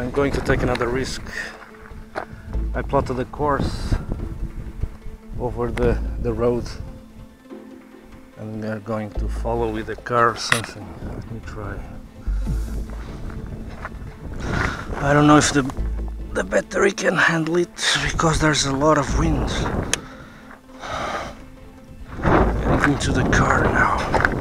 I'm going to take another risk. I plotted a course over the road and we are going to follow with a car or something. Let me try. I don't know if the battery can handle it because there's a lot of wind. Getting into the car now.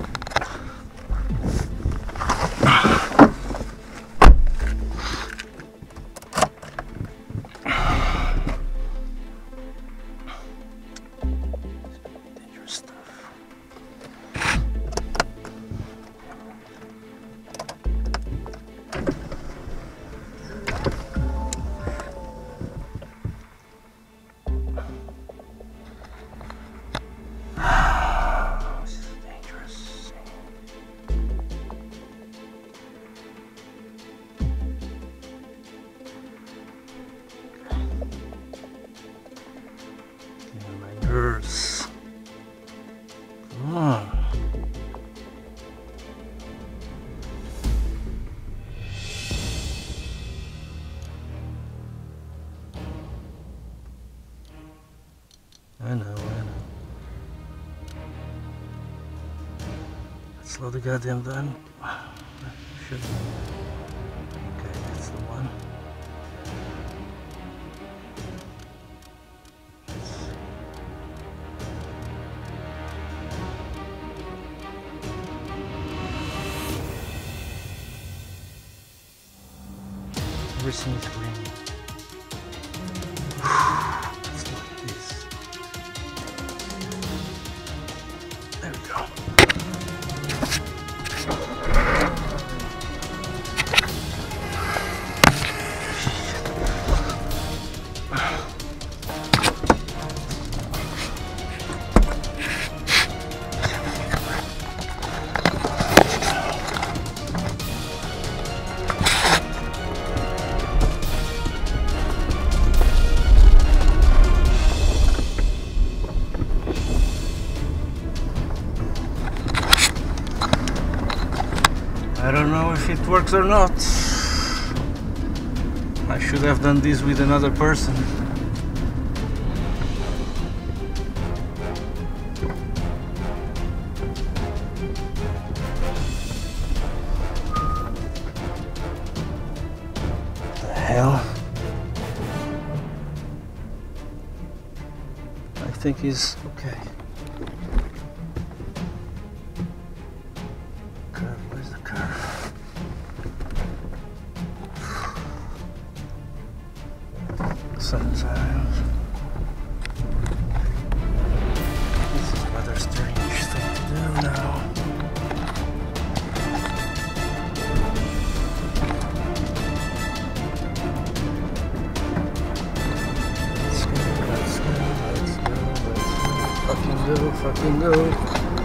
Come on. I know. Let's slow the goddamn down. Should. Okay, that's the one. Everything is green. Let's look at this. There we go. I don't know if it works or not. I should have done this with another person. What the hell? I think he's okay. Where's the curve? Sometimes this is rather strange thing to do now. Let's go. Fucking go.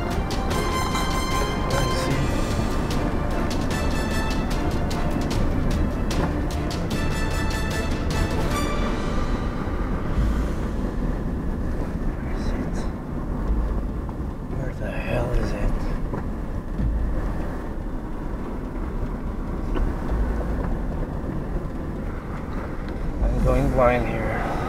Going blind here.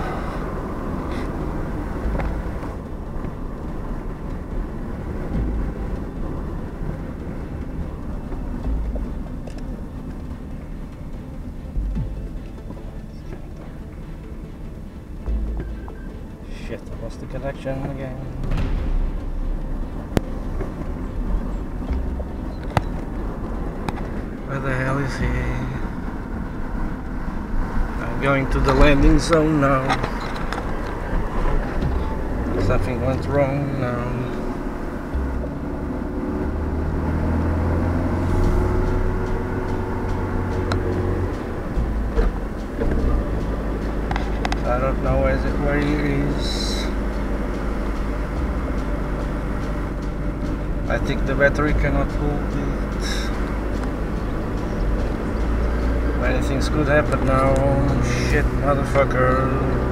Shit, I lost the connection again. Where the hell is he? Going to the landing zone now. Something went wrong now. I don't know where he is. I think the battery cannot hold it. Many things could happen now. Shit, motherfucker.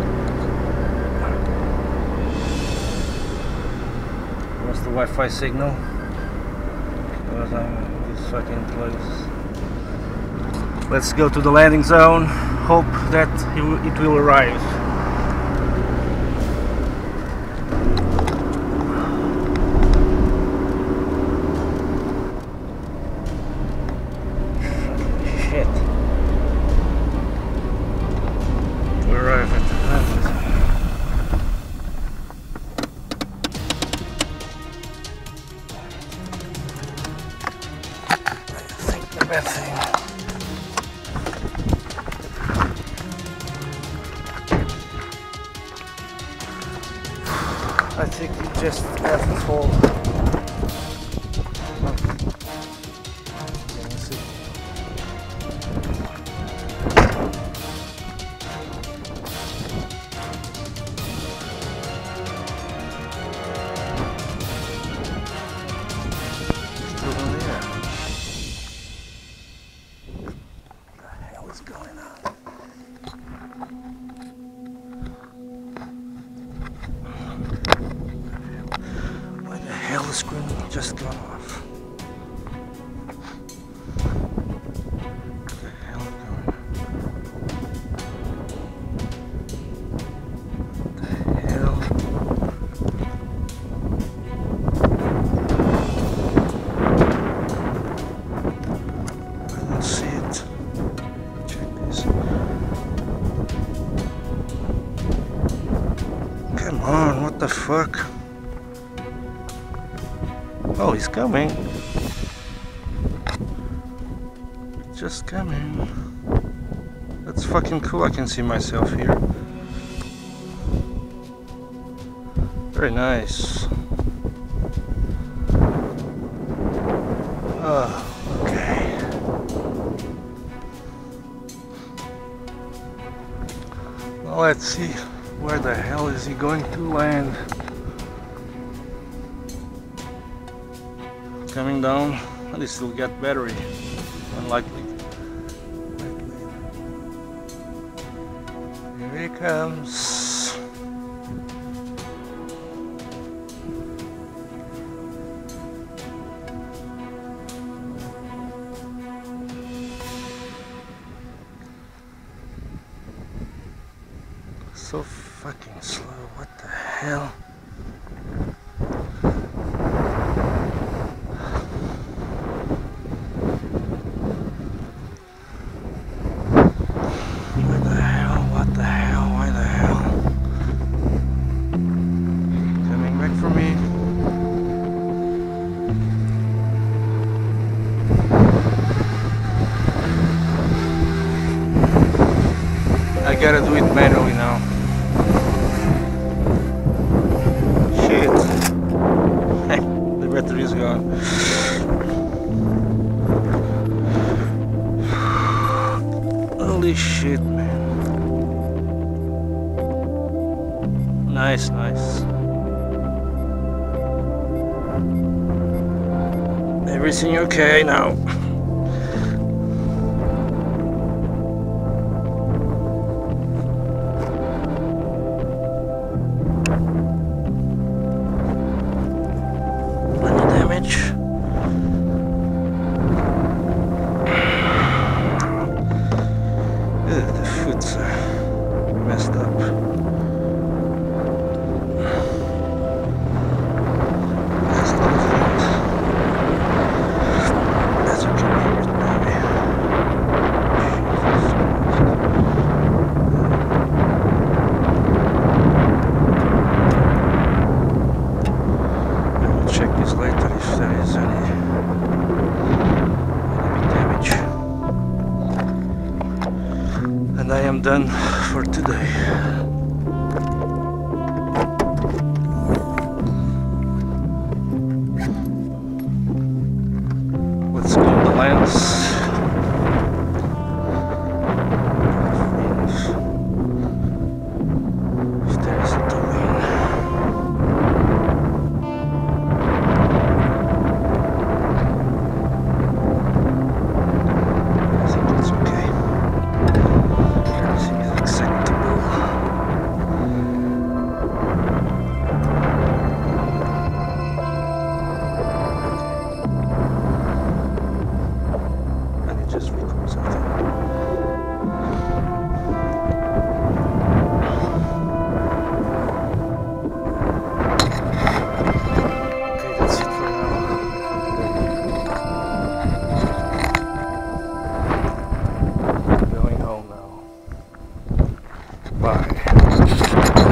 What's the Wi-Fi signal? Because I'm in this fucking place. Let's go to the landing zone. Hope that it will arrive. Shit. We arrive at the landing zone. I think the bad thing. I think it just has to fall. Can you see? Still in the air. What the hell is going on? The screen just gone off. What the hell is going on? What the hell? I don't see it. Check this. Come on, what the fuck? Oh, he's coming. Just coming. That's fucking cool. I can see myself here. Very nice. Oh, okay. Well, let's see. Where the hell is he going to land? Coming down, and he still got battery. Unlikely. Here he comes. So fucking slow, what the hell? I gotta do it manually now. Shit. The battery is gone. Holy shit, man. Nice, nice. Everything okay now? The foot's messed up. As you can hear it, maybe. I will check this later if there is any damage. And I am done for today. Let's go on the lands. If there is a domain. I think it's okay. Everything is acceptable. Bye.